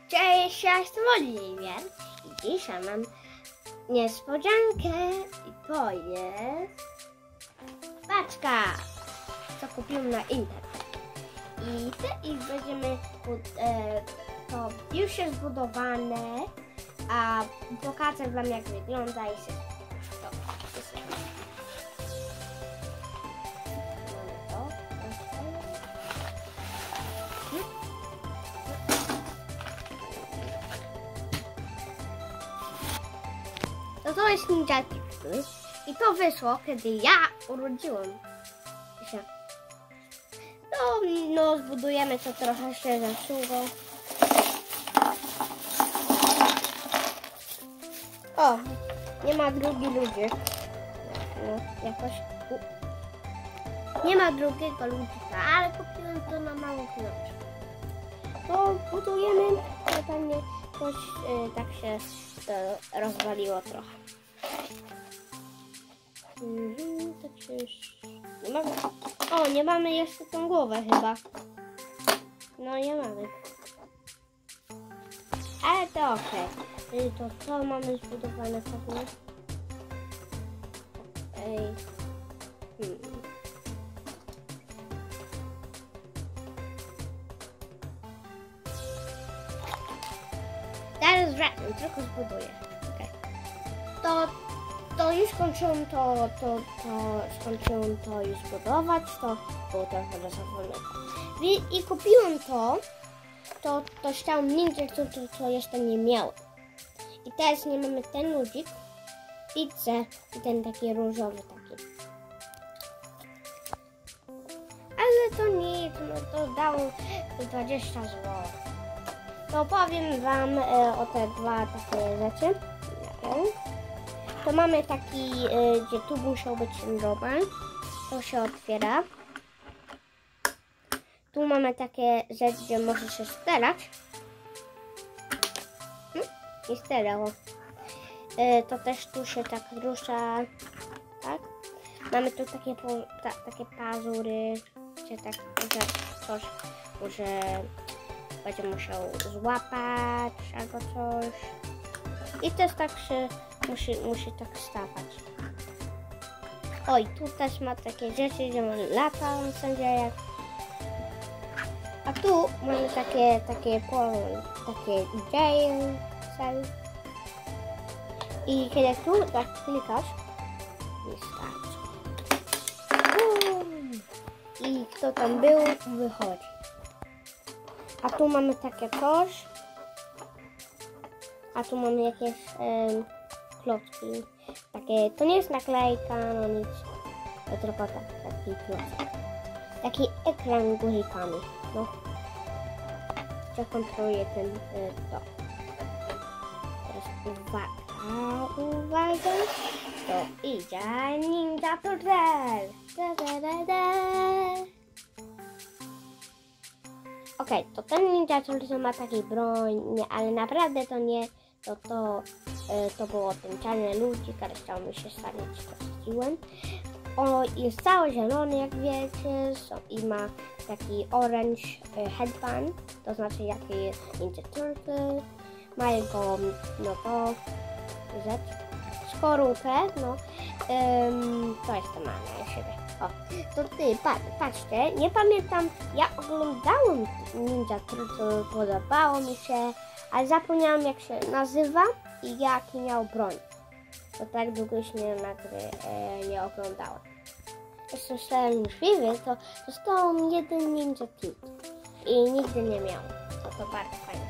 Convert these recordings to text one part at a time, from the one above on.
Cześć, ja jestem Oliwier i dzisiaj mam niespodziankę i to jest paczka, co kupiłem na internet. I będziemy, to już jest zbudowane, a pokażę wam jak wygląda i się to jest Ninja Turtles i to wyszło, kiedy ja urodziłam się. No zbudujemy to trochę się zepsuło. O, nie ma drugi ludzika. No, jakoś... Nie ma drugiego ludzika, ale kupiłem to na małą pieniądze. To budujemy, to tam nie coś tak się to rozwaliło trochę. Tak się już... Nie mamy... O, nie mamy jeszcze tą głowę chyba. No nie mamy. Ale to okej. To co mamy zbudowane pewnie? Teraz wracam, tylko zbuduję. Okay. To już skończyłem skończyłem to już budować, to było trochę rozwiązane. I kupiłem to chciałem Ninja, co jeszcze nie miałem. I teraz nie mamy ten ludzik, pizzę i ten taki różowy taki. Ale to nic, no to dał 20 zł. To powiem wam o te dwa takie rzeczy. To mamy taki, gdzie tu musiał być ten robal. To się otwiera. Tu mamy takie rzeczy, gdzie może się strzelać. I strzelało. To też tu się tak rusza. Tak? Mamy tu takie pazury, gdzie tak że coś może będzie musiał złapać albo coś. I też tak się musi tak stawać. Oj, tu też ma takie rzeczy, gdzie może lata wszędzie jak. A tu mamy takie jail cell. I kiedy tu tak klikasz, wystarczy. I kto tam był, wychodzi. A tu mamy takie coś. A tu mamy jakieś klocki. Takie, to nie jest naklejka, no nic. To tylko taki klocek. Taki ekran guzikami. No. Co kontroluje ten to. Teraz uwaga. To idzie Ninja Turtles. Okej, to ten Ninja Turtles ma takiej broń, ale naprawdę to nie, to było ten czarny ludzik, ale chciał mi się stawić, to stwierdziłem. O, jest cały zielony, jak wiecie, i ma taki orange headband, to znaczy jaki jest Ninja Turtle. Ma jego, no to rzecz, skorupę, no, to jest to ma na siebie. O, to patrzcie, nie pamiętam, ja oglądałem Ninja Turtle, podobało mi się, ale zapomniałam jak się nazywa i jaki miał broń. To tak długo już nie oglądałem. Jestem szczęśliwy, to został jeden Ninja Turtle i nigdy nie miał. To bardzo fajne.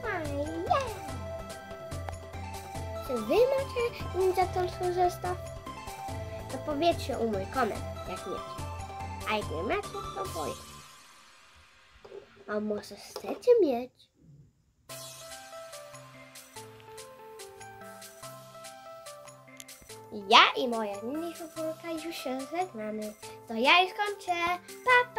Czy wy macie Ninja Turtle zestaw? To powiedzcie u mój koment, jak miecie. A jak nie macie, to boję. A może chcecie mieć? Ja i moja mini figurka już się żegnamy. To ja już kończę. Pa!